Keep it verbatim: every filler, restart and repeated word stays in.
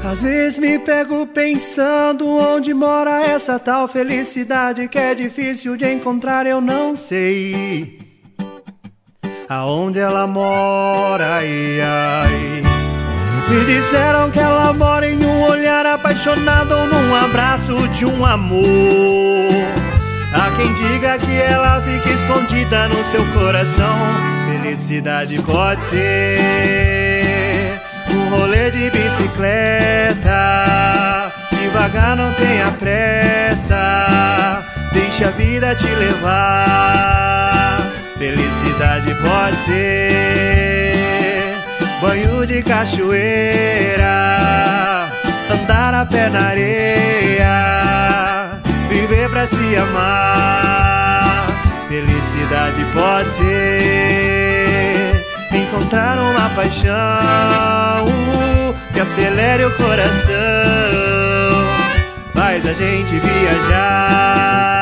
Às vezes me pego pensando onde mora essa tal felicidade que é difícil de encontrar, eu não sei aonde ela mora, ai, ai. Me disseram que ela mora em um olhar apaixonado ou num abraço de um amor. Há quem diga que ela fica escondida no seu coração. Felicidade pode ser um rolê de bicicleta, devagar, não tenha pressa, deixa a vida te levar. Felicidade pode ser banho de cachoeira, andar a pé na areia, viver pra se amar. Felicidade pode ser encontrar uma paixão que acelere o coração, faz a gente viajar.